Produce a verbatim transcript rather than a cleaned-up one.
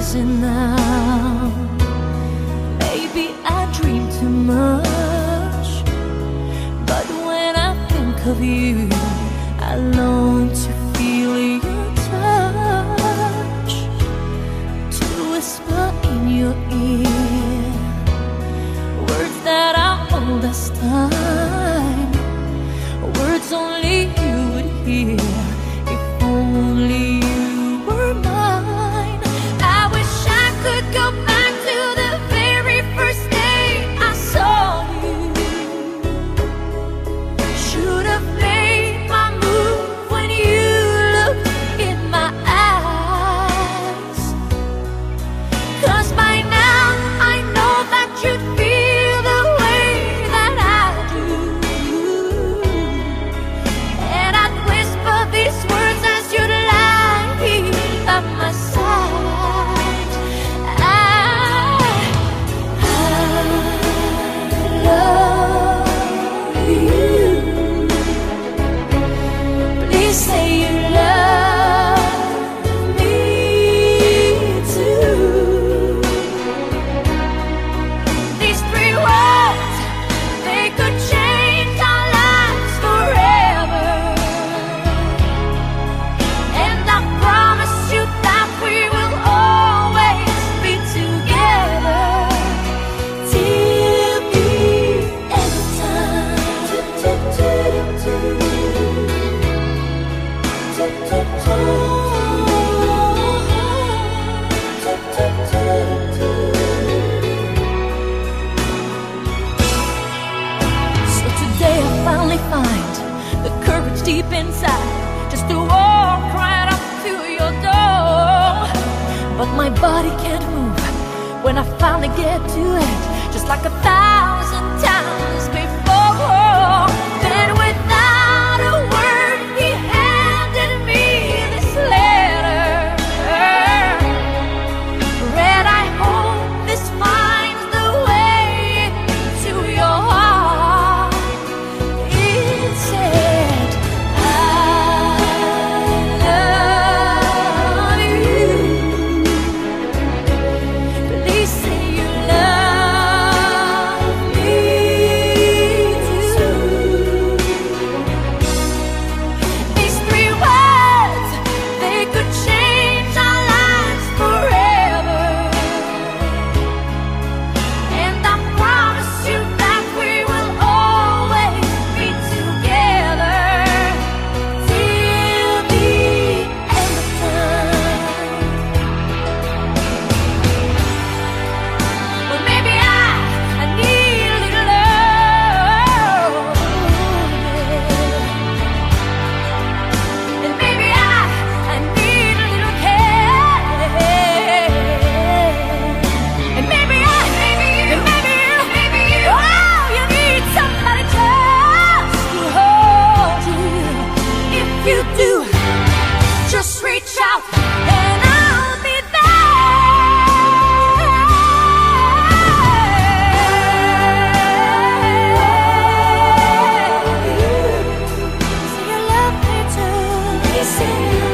realizing now, maybe I dream too much, but when I think of you, I long to feel your touch, to whisper in your ear words that are old as time, words only you would hear if only you were mine. I wish I could go back to the very first day I saw you. Should have made my move when you looked in my eyes, 'cause by now I know that you'd feel the way that I do, and I'd whisper these words as you'd lie here by my side. I, I love you. Please say you love me too. These three words, they could change our lives forever, and I promise you that we will always be together till the end of time. So today I finally find the courage deep inside just to walk right up to your door. But my body can't move when I finally get to it, just like a thousand times before. Then without a word, he handed me this letter. Read, I hope this finds the way into your heart. It said, I love you. Please say you love me too. These three words, they could change our lives forever, and I promise you that we will always be together till the end of time. Well, maybe I, I need a little love, and maybe I, I need a little care, and maybe I, maybe you, maybe you, maybe you, oh, you need somebody just to hold you. If you do, just reach out and I'll be there. Say you love me too. Say you